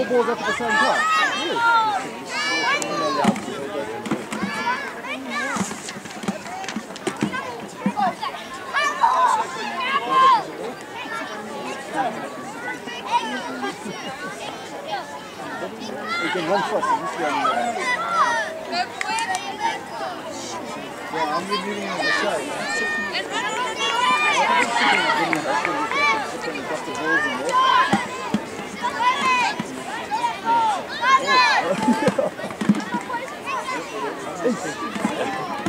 4 balls up at the same time? Really? You can run fast. Yeah, I'm just leaving on the side. Oh.